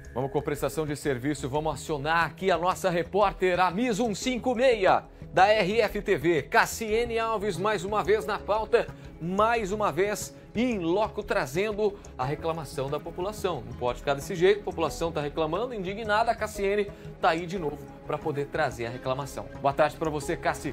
Vamos com prestação de serviço, vamos acionar aqui a nossa repórter, a Miss 156 da RFTV, Cassiene Alves, mais uma vez na pauta, mais uma vez em loco trazendo a reclamação da população. Não pode ficar desse jeito, a população está reclamando, indignada, a Cassiene está aí de novo para poder trazer a reclamação. Boa tarde para você, Cassi.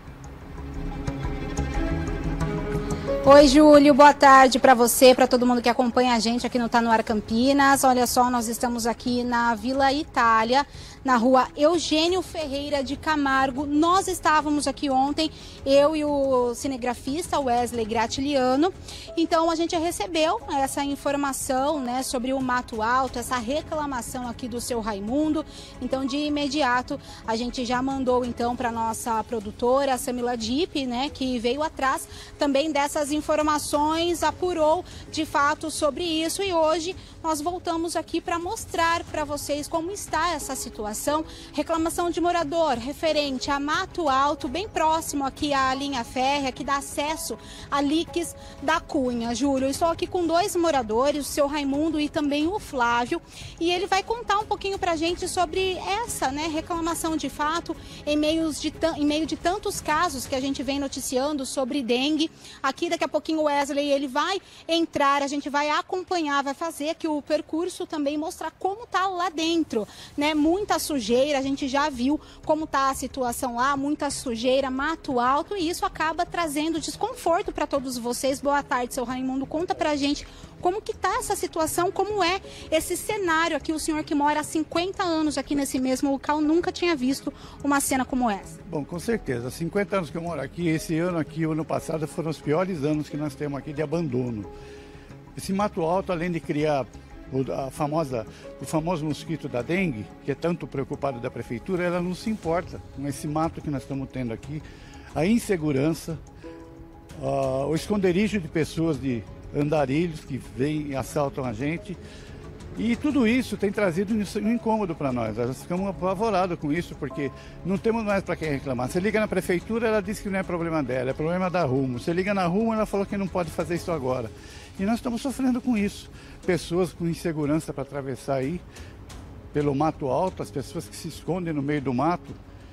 Oi, Júlio, boa tarde para você, para todo mundo que acompanha a gente aqui no Tá No Ar Campinas. Olha só, nós estamos aqui na Vila Itália, na rua Eugênio Ferreira de Camargo. Nós estávamos aqui ontem, eu e o cinegrafista Wesley Gratiliano. Então a gente recebeu essa informação, né, sobre o Mato Alto, essa reclamação aqui do seu Raimundo. Então de imediato a gente já mandou então para nossa produtora, a Samila Dipp, né, que veio atrás também dessas informações, apurou de fato sobre isso e hoje nós voltamos aqui para mostrar para vocês como está essa situação. Reclamação de morador referente a Mato Alto, bem próximo aqui à linha férrea, que dá acesso a Lix da Cunha. Júlio, eu estou aqui com dois moradores, o seu Raimundo e também o Flávio, e ele vai contar um pouquinho para a gente sobre essa, né, reclamação de fato em meio de tantos casos que a gente vem noticiando sobre dengue. Aqui daqui a pouquinho o Wesley ele vai entrar, a gente vai acompanhar, vai fazer aqui o percurso também, mostrar como está lá dentro, né? Muita sujeira, a gente já viu como está a situação lá, muita sujeira, Mato Alto, e isso acaba trazendo desconforto para todos vocês. Boa tarde, seu Raimundo, conta pra gente como que está essa situação, como é esse cenário aqui. O senhor que mora há 50 anos aqui nesse mesmo local nunca tinha visto uma cena como essa. Bom, com certeza, 50 anos que eu moro aqui, esse ano aqui, o ano passado, foram os piores anos que nós temos aqui de abandono. Esse Mato Alto, além de criar o famoso mosquito da dengue, que é tanto preocupado da prefeitura, ela não se importa com esse mato que nós estamos tendo aqui, a insegurança, o esconderijo de pessoas, de andarilhos que vêm e assaltam a gente. E tudo isso tem trazido um incômodo para nós. Nós ficamos apavorados com isso, porque não temos mais para quem reclamar. Você liga na prefeitura, ela diz que não é problema dela, é problema da Rumo. Você liga na Rumo, ela falou que não pode fazer isso agora. E nós estamos sofrendo com isso. Pessoas com insegurança para atravessar aí pelo Mato Alto, as pessoas que se escondem no meio do mato,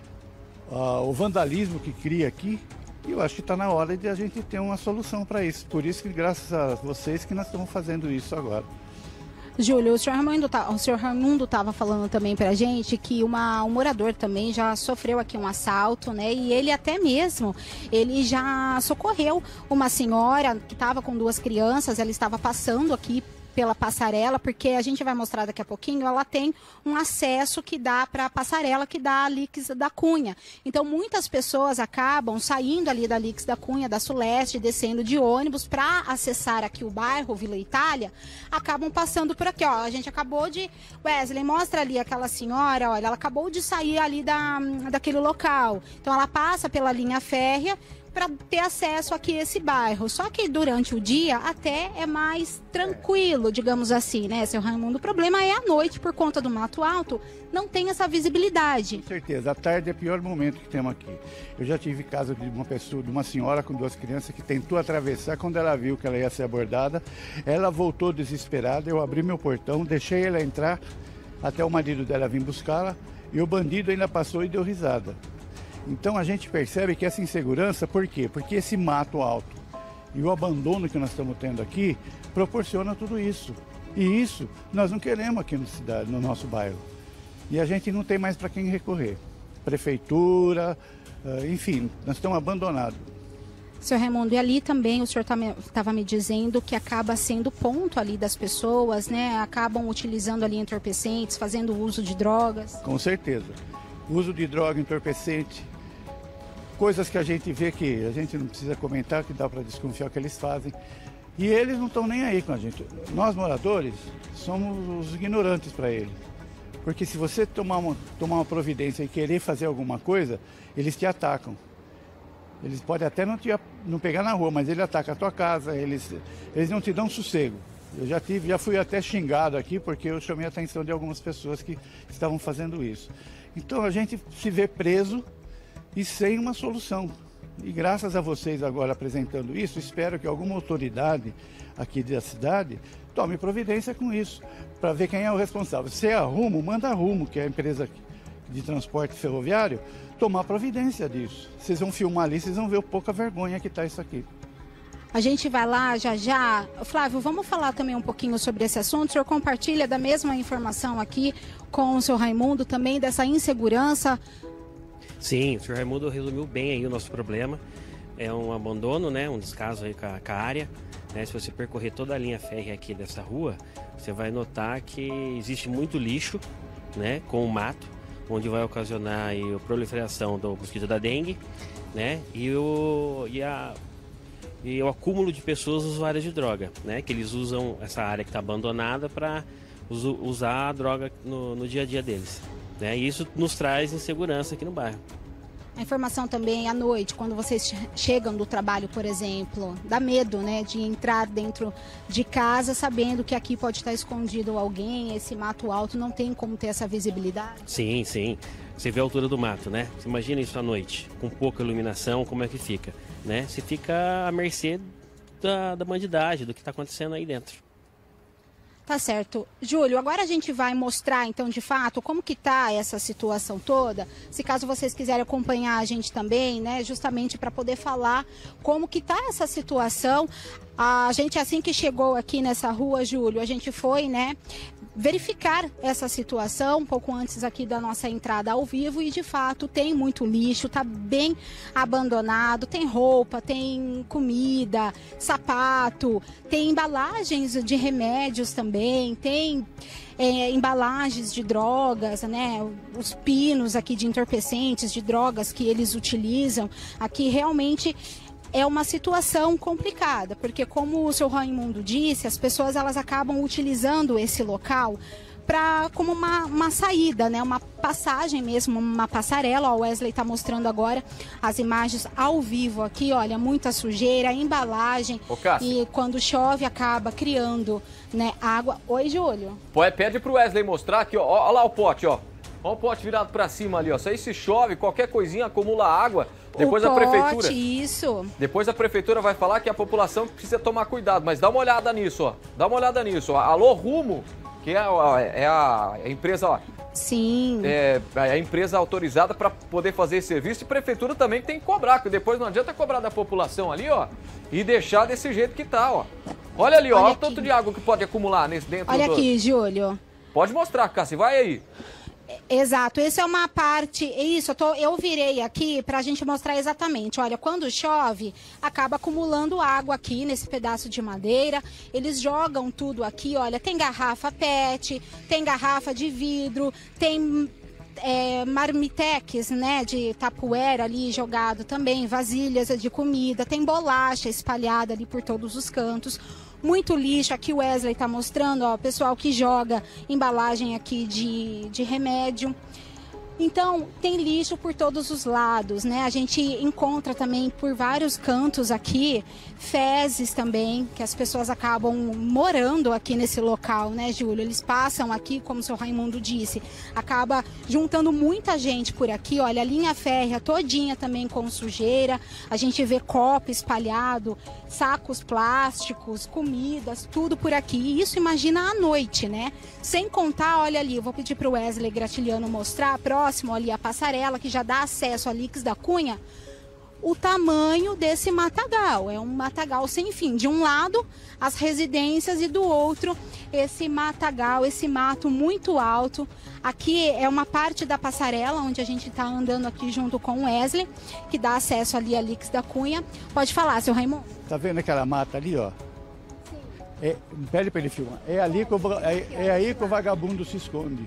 o vandalismo que cria aqui. E eu acho que está na hora de a gente ter uma solução para isso. Por isso que, graças a vocês, que nós estamos fazendo isso agora. Júlio, o senhor Raimundo estava falando também para a gente que um morador também já sofreu aqui um assalto, né? E ele até mesmo, ele já socorreu uma senhora que estava com duas crianças, ela estava passando aqui pela passarela, porque a gente vai mostrar daqui a pouquinho, ela tem um acesso que dá para a passarela que dá a Lix da Cunha. Então, muitas pessoas acabam saindo ali da Lix da Cunha, da Suleste, descendo de ônibus para acessar aqui o bairro Vila Itália, acabam passando por aqui, ó. A gente acabou de... Wesley, mostra ali aquela senhora, olha, ela acabou de sair ali daquele local. Então, ela passa pela linha férrea para ter acesso aqui a esse bairro. Só que durante o dia até é mais tranquilo, digamos assim, né, seu Raimundo? O problema é à noite, por conta do Mato Alto, não tem essa visibilidade. Com certeza, a tarde é o pior momento que temos aqui. Eu já tive caso de uma senhora com duas crianças que tentou atravessar, quando ela viu que ela ia ser abordada, ela voltou desesperada, eu abri meu portão, deixei ela entrar, até o marido dela vir buscá-la, e o bandido ainda passou e deu risada. Então a gente percebe que essa insegurança, por quê? Porque esse Mato Alto e o abandono que nós estamos tendo aqui proporciona tudo isso. E isso nós não queremos aqui na cidade, no nosso bairro. E a gente não tem mais para quem recorrer. Prefeitura, enfim, nós estamos abandonados. Seu Raimundo, e ali também o senhor estava me dizendo que acaba sendo ponto ali das pessoas, né? Acabam utilizando ali entorpecentes, fazendo uso de drogas. Com certeza. Uso de droga, entorpecente, coisas que a gente vê que a gente não precisa comentar, que dá para desconfiar que eles fazem. E eles não estão nem aí com a gente. Nós, moradores, somos os ignorantes para eles. Porque se você tomar uma providência e querer fazer alguma coisa, eles te atacam. Eles podem até não pegar na rua, mas eles atacam a tua casa, eles não te dão sossego. Eu já fui até xingado aqui porque eu chamei a atenção de algumas pessoas que estavam fazendo isso. Então a gente se vê preso e sem uma solução. E graças a vocês agora apresentando isso, espero que alguma autoridade aqui da cidade tome providência com isso, para ver quem é o responsável. Se é a Rumo, manda a Rumo, que é a empresa de transporte ferroviário, tomar providência disso. Vocês vão filmar ali, vocês vão ver o pouca vergonha que está isso aqui. A gente vai lá já já. Flávio, vamos falar também um pouquinho sobre esse assunto. O senhor compartilha da mesma informação aqui com o senhor Raimundo, também dessa insegurança? Sim, o senhor Raimundo resumiu bem aí o nosso problema. É um abandono, né, um descaso aí com a área. Né? Se você percorrer toda a linha férrea aqui dessa rua, você vai notar que existe muito lixo, né, com o mato, onde vai ocasionar aí a proliferação do mosquito da dengue, né, e o acúmulo de pessoas usuárias de droga, né, que eles usam essa área que está abandonada para usar a droga no dia a dia deles. Né, e isso nos traz insegurança aqui no bairro. A informação também à noite, quando vocês chegam do trabalho, por exemplo, dá medo, né, de entrar dentro de casa sabendo que aqui pode estar escondido alguém, esse mato alto não tem como ter essa visibilidade? Sim, sim. Você vê a altura do mato, né? Você imagina isso à noite, com pouca iluminação, como é que fica, né? Você fica à mercê da bandidagem, do que está acontecendo aí dentro. Tá certo. Júlio, agora a gente vai mostrar, então, de fato, como que tá essa situação toda. Se caso vocês quiserem acompanhar a gente também, né, justamente para poder falar como que tá essa situação. A gente, assim que chegou aqui nessa rua, Júlio, a gente foi, né, verificar essa situação um pouco antes aqui da nossa entrada ao vivo e, de fato, tem muito lixo, tá bem abandonado, tem roupa, tem comida, sapato, tem embalagens de remédios também, tem embalagens de drogas, né, os pinos aqui de entorpecentes, de drogas que eles utilizam. Aqui realmente é uma situação complicada, porque como o seu Raimundo disse, as pessoas elas acabam utilizando esse local como uma saída, né? Uma passagem mesmo, uma passarela. O Wesley está mostrando agora as imagens ao vivo aqui, olha, muita sujeira, embalagem. E quando chove acaba criando, né, água. Oi, Júlio. Pede pro Wesley mostrar aqui, ó, olha lá o pote, ó. Olha o pote virado para cima ali, ó. Isso aí se chove, qualquer coisinha acumula água. Depois a prefeitura. Isso. Depois a prefeitura vai falar que a população precisa tomar cuidado. Mas dá uma olhada nisso, ó. Dá uma olhada nisso. Ó. Alô Rumo, que é a empresa, ó. Sim. É a empresa autorizada para poder fazer esse serviço. E a prefeitura também tem que cobrar, porque depois não adianta cobrar da população ali, ó. E deixar desse jeito que tá, ó. Olha ali, ó. Olha o tanto de água que pode acumular nesse dentro. Olha aqui, Júlio. Pode mostrar, Cássia. Vai aí. Exato, essa é uma parte, eu virei aqui para a gente mostrar exatamente, olha, quando chove, acaba acumulando água aqui nesse pedaço de madeira, eles jogam tudo aqui, olha, tem garrafa PET, tem garrafa de vidro, tem marmitex, né, de tupperware ali jogado também, vasilhas de comida, tem bolacha espalhada ali por todos os cantos. Muito lixo, aqui o Wesley está mostrando, ó, pessoal que joga embalagem aqui de remédio. Então, tem lixo por todos os lados, né? A gente encontra também por vários cantos aqui fezes também, que as pessoas acabam morando aqui nesse local, né, Júlio? Eles passam aqui, como o seu Raimundo disse, acaba juntando muita gente por aqui, olha, a linha férrea todinha também com sujeira, a gente vê copo espalhado, sacos plásticos, comidas, tudo por aqui. E isso imagina à noite, né? Sem contar, olha ali, eu vou pedir para o Wesley Gratilhano mostrar, próximo ali a passarela, que já dá acesso a Lix da Cunha, o tamanho desse matagal. É um matagal sem fim. De um lado, as residências e do outro, esse matagal, esse mato muito alto. Aqui é uma parte da passarela, onde a gente está andando aqui junto com o Wesley, que dá acesso ali a Lix da Cunha. Pode falar, seu Raimundo. Tá vendo aquela mata ali, ó? Sim. Pede para ele filmar. É aí que o vagabundo se esconde.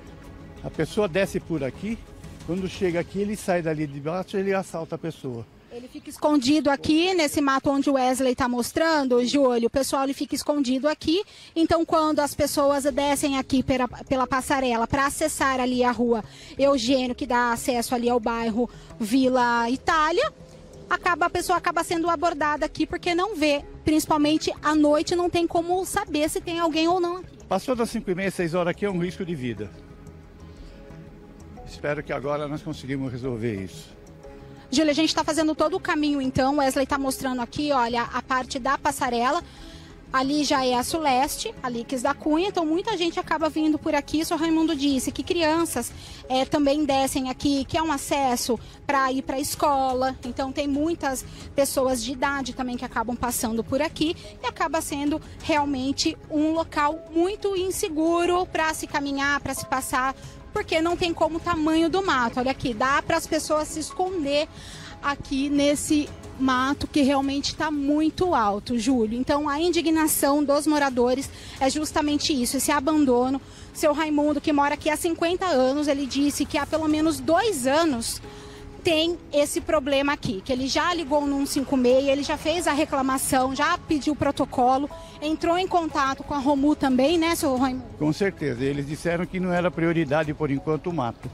A pessoa desce por aqui, quando chega aqui, ele sai dali de baixo e ele assalta a pessoa. Ele fica escondido aqui, nesse mato onde o Wesley está mostrando, Júlio, o pessoal ele fica escondido aqui. Então, quando as pessoas descem aqui pela passarela para acessar ali a rua Eugênio, que dá acesso ali ao bairro Vila Itália, a pessoa acaba sendo abordada aqui porque não vê, principalmente à noite, não tem como saber se tem alguém ou não aqui. Passou das 5h30, 6 horas aqui é um risco de vida. Espero que agora nós conseguimos resolver isso. Júlia, a gente está fazendo todo o caminho, então. O Wesley está mostrando aqui, olha, a parte da passarela. Ali já é a Suleste, a Lix da Cunha, então muita gente acaba vindo por aqui. O senhor Raimundo disse que crianças também descem aqui, que é um acesso para ir para a escola. Então tem muitas pessoas de idade também que acabam passando por aqui e acaba sendo realmente um local muito inseguro para se caminhar, para se passar, porque não tem como o tamanho do mato. Olha aqui, dá para as pessoas se esconder aqui nesse mato que realmente está muito alto, Júlio. Então a indignação dos moradores é justamente isso, esse abandono. Seu Raimundo, que mora aqui há 50 anos, ele disse que há pelo menos 2 anos tem esse problema aqui, que ele já ligou no 156, ele já fez a reclamação, já pediu protocolo, entrou em contato com a Romu também, né, seu Raimundo? Com certeza, eles disseram que não era prioridade por enquanto o mato.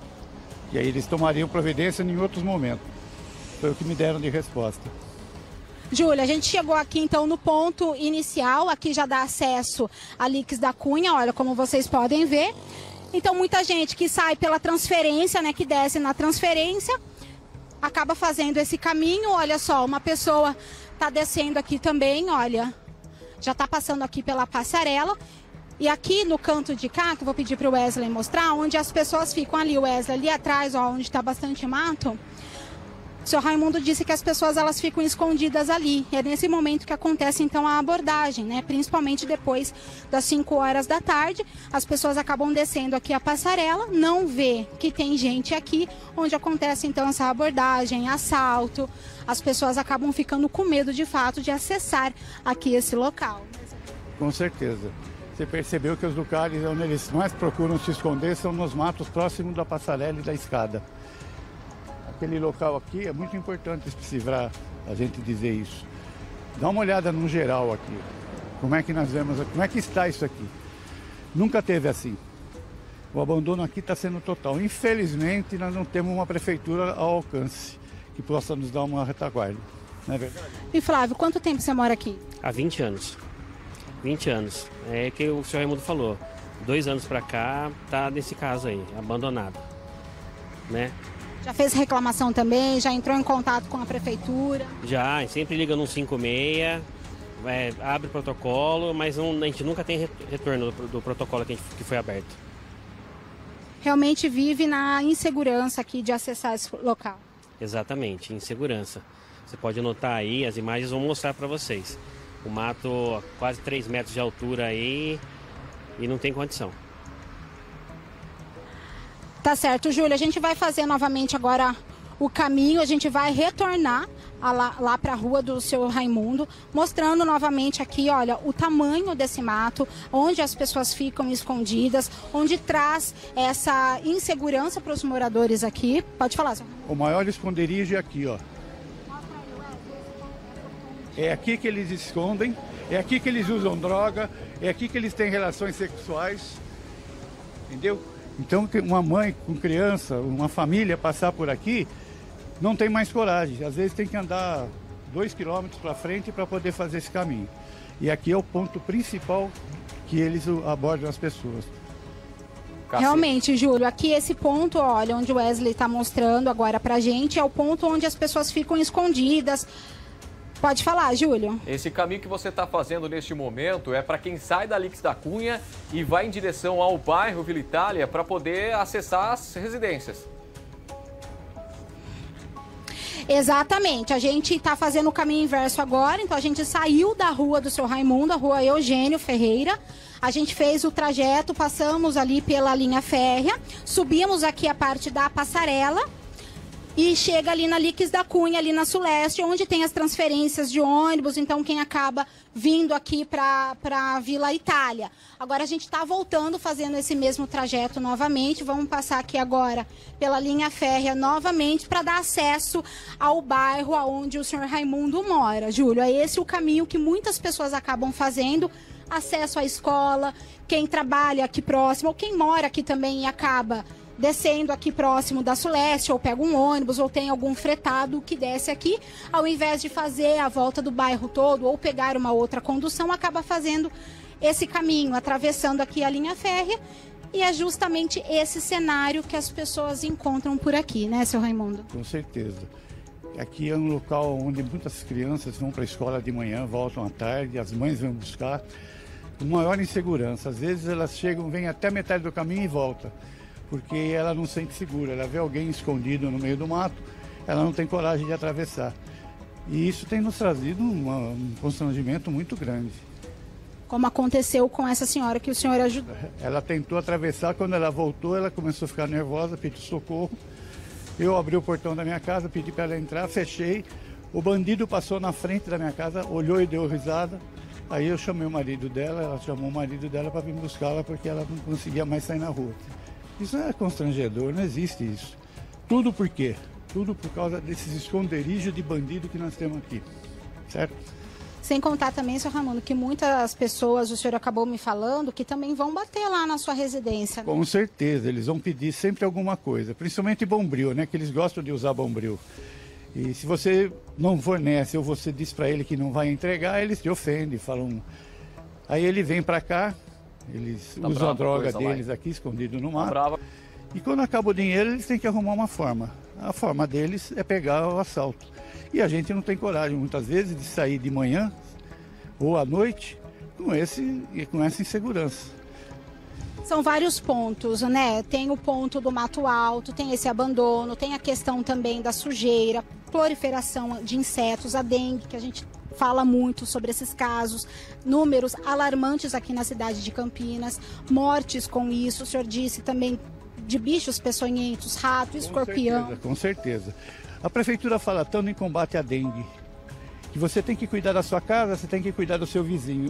E aí eles tomariam providência em outros momentos. Foi o que me deram de resposta. Júlia, a gente chegou aqui então no ponto inicial, aqui já dá acesso a Lix da Cunha, olha como vocês podem ver. Então muita gente que sai pela transferência, né, que desce na transferência, acaba fazendo esse caminho. Olha só, uma pessoa está descendo aqui também, olha, já está passando aqui pela passarela. E aqui no canto de cá, que eu vou pedir para o Wesley mostrar, onde as pessoas ficam ali, o Wesley, ali atrás, ó, onde está bastante mato. O senhor Raimundo disse que as pessoas elas ficam escondidas ali. É nesse momento que acontece então a abordagem, né? Principalmente depois das 5 horas da tarde, as pessoas acabam descendo aqui a passarela, não vê que tem gente aqui, onde acontece então essa abordagem, assalto. As pessoas acabam ficando com medo de fato de acessar aqui esse local. Com certeza. Você percebeu que os lugares onde eles mais procuram se esconder são nos matos próximos da passarela e da escada. Aquele local aqui é muito importante para a gente dizer isso. Dá uma olhada no geral aqui. Como é que nós vemos, como é que está isso aqui? Nunca teve assim. O abandono aqui está sendo total. Infelizmente, nós não temos uma prefeitura ao alcance que possa nos dar uma retaguarda. Não é verdade? E Flávio, quanto tempo você mora aqui? Há 20 anos. 20 anos. É que o senhor Raimundo falou. 2 anos para cá, tá nesse caso aí, abandonado. Né? Já fez reclamação também? Já entrou em contato com a prefeitura? Já, sempre liga no 156, abre protocolo, mas não, a gente nunca tem retorno do protocolo que foi aberto. Realmente vive na insegurança aqui de acessar esse local. Exatamente, insegurança. Você pode notar aí, as imagens vão mostrar para vocês. O mato quase 3 metros de altura aí e não tem condição. Tá certo, Júlia. A gente vai fazer novamente agora o caminho, a gente vai retornar lá para a rua do seu Raimundo, mostrando novamente aqui, olha, o tamanho desse mato, onde as pessoas ficam escondidas, onde traz essa insegurança para os moradores aqui. Pode falar, senhor. O maior esconderijo é aqui, ó. É aqui que eles escondem, é aqui que eles usam droga, é aqui que eles têm relações sexuais, entendeu? Então, uma mãe com criança, uma família passar por aqui, não tem mais coragem. Às vezes tem que andar 2 quilômetros para frente para poder fazer esse caminho. E aqui é o ponto principal que eles abordam as pessoas. Realmente, Júlio, aqui esse ponto, olha, onde o Wesley está mostrando agora para a gente, é o ponto onde as pessoas ficam escondidas. Pode falar, Júlio. Esse caminho que você está fazendo neste momento é para quem sai da Lix da Cunha e vai em direção ao bairro Vila Itália para poder acessar as residências. Exatamente, a gente está fazendo o caminho inverso agora, então a gente saiu da rua do seu Raimundo, a rua Eugênio Ferreira, a gente fez o trajeto, passamos ali pela linha férrea, subimos aqui a parte da passarela, e chega ali na Lix da Cunha, ali na Suleste, onde tem as transferências de ônibus, então quem acaba vindo aqui para a Vila Itália. Agora a gente está voltando, fazendo esse mesmo trajeto novamente, vamos passar aqui agora pela linha férrea novamente para dar acesso ao bairro onde o senhor Raimundo mora. Júlio, é esse o caminho que muitas pessoas acabam fazendo, acesso à escola, quem trabalha aqui próximo, ou quem mora aqui também e acaba descendo aqui próximo da Suleste, ou pega um ônibus, ou tem algum fretado que desce aqui, ao invés de fazer a volta do bairro todo, ou pegar uma outra condução, acaba fazendo esse caminho, atravessando aqui a linha férrea, e é justamente esse cenário que as pessoas encontram por aqui, né, seu Raimundo? Com certeza. Aqui é um local onde muitas crianças vão para a escola de manhã, voltam à tarde, as mães vão buscar, com maior insegurança. Às vezes elas chegam, vêm até a metade do caminho e voltam, porque ela não se sente segura. Ela vê alguém escondido no meio do mato, ela não tem coragem de atravessar. E isso tem nos trazido um constrangimento muito grande. Como aconteceu com essa senhora que o senhor ajudou. Ela tentou atravessar, quando ela voltou, ela começou a ficar nervosa, pediu socorro. Eu abri o portão da minha casa, pedi para ela entrar, fechei. O bandido passou na frente da minha casa, olhou e deu risada. Aí eu chamei o marido dela, ela chamou o marido dela para vir buscá-la, porque ela não conseguia mais sair na rua. Isso é constrangedor, não existe isso. Tudo por quê? Tudo por causa desses esconderijos de bandido que nós temos aqui, certo? Sem contar também, seu Raimundo, que muitas pessoas, o senhor acabou me falando, que também vão bater lá na sua residência. Né? Com certeza, eles vão pedir sempre alguma coisa, principalmente bombril, né? Que eles gostam de usar bombril. E se você não fornece ou você diz para ele que não vai entregar, eles te ofendem, falam... Aí ele vem para cá, eles usam a droga deles aqui, escondido no mato. E quando acaba o dinheiro, eles têm que arrumar uma forma. A forma deles é pegar o assalto. E a gente não tem coragem, muitas vezes, de sair de manhã ou à noite com essa insegurança. São vários pontos, né? Tem o ponto do mato alto, tem esse abandono, tem a questão também da sujeira, proliferação de insetos, a dengue, que a gente fala muito sobre esses casos, números alarmantes aqui na cidade de Campinas, mortes com isso, o senhor disse também de bichos peçonhentos, rato, escorpião. Com certeza. A prefeitura fala tanto em combate à dengue, que você tem que cuidar da sua casa, você tem que cuidar do seu vizinho.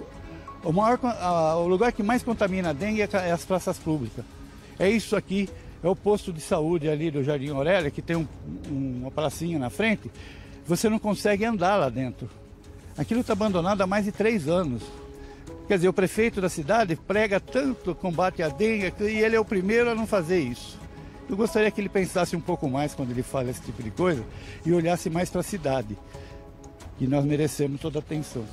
O lugar que mais contamina a dengue é as praças públicas. É isso aqui, é o posto de saúde ali do Jardim Aurélia, que tem uma pracinha na frente, você não consegue andar lá dentro. Aquilo está abandonado há mais de 3 anos. Quer dizer, o prefeito da cidade prega tanto combate à dengue e ele é o primeiro a não fazer isso. Eu gostaria que ele pensasse um pouco mais quando ele fala esse tipo de coisa e olhasse mais para a cidade, que nós merecemos toda a atenção.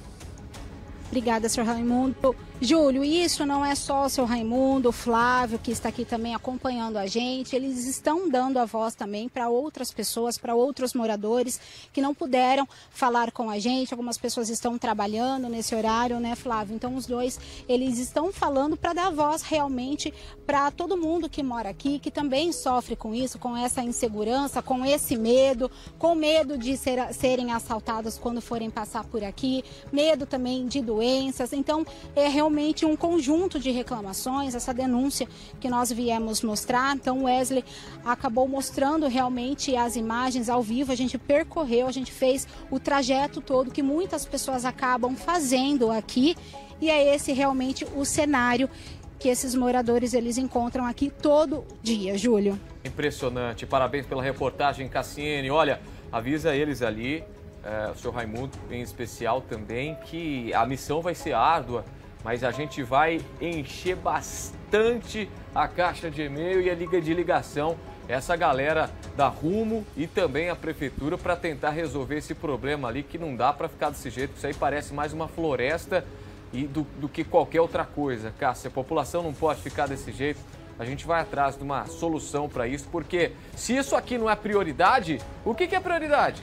Obrigada, senhor Raimundo. Júlio, isso não é só o seu Raimundo, o Flávio, que está aqui também acompanhando a gente. Eles estão dando a voz também para outras pessoas, para outros moradores que não puderam falar com a gente. Algumas pessoas estão trabalhando nesse horário, né, Flávio? Então, os dois, eles estão falando para dar voz realmente para todo mundo que mora aqui, que também sofre com isso, com essa insegurança, com esse medo, com medo de serem assaltados quando forem passar por aqui, medo também de doenças. Então, é realmente um conjunto de reclamações, essa denúncia que nós viemos mostrar. Então, o Wesley acabou mostrando realmente as imagens ao vivo, a gente percorreu, a gente fez o trajeto todo que muitas pessoas acabam fazendo aqui, e é esse realmente o cenário que esses moradores eles encontram aqui todo dia, Júlio. Impressionante, parabéns pela reportagem, Cassiene. Olha, avisa eles ali, o seu Raimundo em especial também, que a missão vai ser árdua, mas a gente vai encher bastante a caixa de e-mail e a liga de ligação, essa galera da Rumo e também a prefeitura, para tentar resolver esse problema ali, que não dá para ficar desse jeito. Isso aí parece mais uma floresta do que qualquer outra coisa. Cássia, a população não pode ficar desse jeito. A gente vai atrás de uma solução para isso, porque se isso aqui não é prioridade, o que é prioridade?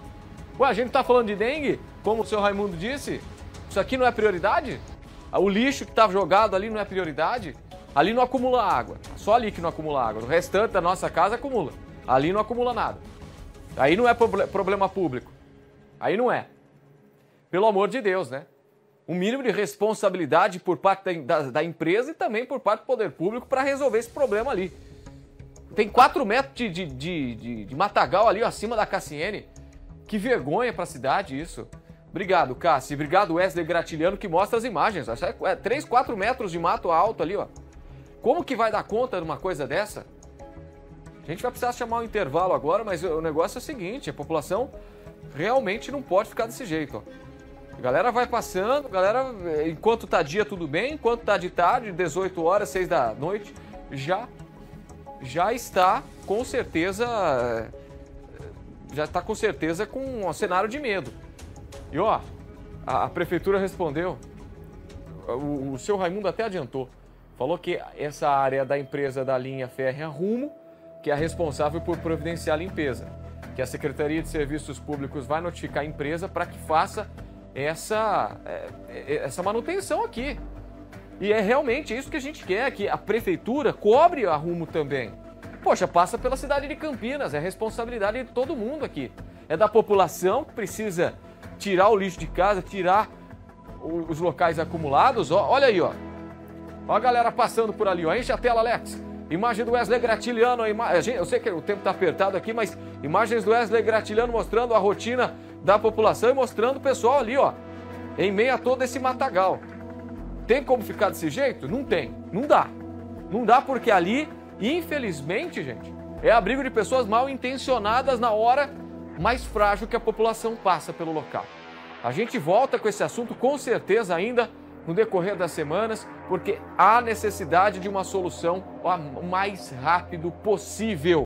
Ué, a gente está falando de dengue, como o seu Raimundo disse, isso aqui não é prioridade? O lixo que estava jogado ali não é prioridade? Ali não acumula água, só ali que não acumula água. O restante da nossa casa acumula, ali não acumula nada. Aí não é problema público, aí não é. Pelo amor de Deus, né? Um mínimo de responsabilidade por parte da empresa e também por parte do poder público para resolver esse problema ali. Tem 4 metros de matagal ali, ó, acima da Cassiene. Que vergonha para a cidade isso. Obrigado, Cássio. Obrigado, Wesley Gratilhano, que mostra as imagens. 3, 4 metros de mato alto ali, ó. Como que vai dar conta de uma coisa dessa? A gente vai precisar chamar um intervalo agora, mas o negócio é o seguinte, a população realmente não pode ficar desse jeito, ó. A galera vai passando, enquanto tá dia tudo bem, enquanto tá de tarde, 18 horas, 6 da noite, já está com certeza com um cenário de medo. E ó, a prefeitura respondeu, o seu Raimundo até adiantou, falou que essa área é da empresa da linha férrea Rumo, que é responsável por providenciar a limpeza, que a Secretaria de Serviços Públicos vai notificar a empresa para que faça essa manutenção aqui. E é realmente isso que a gente quer, que a prefeitura cobre a Rumo também. Poxa, passa pela cidade de Campinas, é responsabilidade de todo mundo aqui. É da população que precisa tirar o lixo de casa, tirar os locais acumulados. Ó, olha aí, ó. Ó a galera passando por ali, ó. Enche a tela, Alex. Imagem do Wesley Gratilhano. Eu sei que o tempo está apertado aqui, mas imagens do Wesley Gratilhano mostrando a rotina da população e mostrando o pessoal ali, ó, em meio a todo esse matagal. Tem como ficar desse jeito? Não tem. Não dá. Não dá porque ali, infelizmente, gente, é abrigo de pessoas mal intencionadas na hora mais frágil que a população passa pelo local. A gente volta com esse assunto com certeza ainda no decorrer das semanas, porque há necessidade de uma solução o mais rápido possível.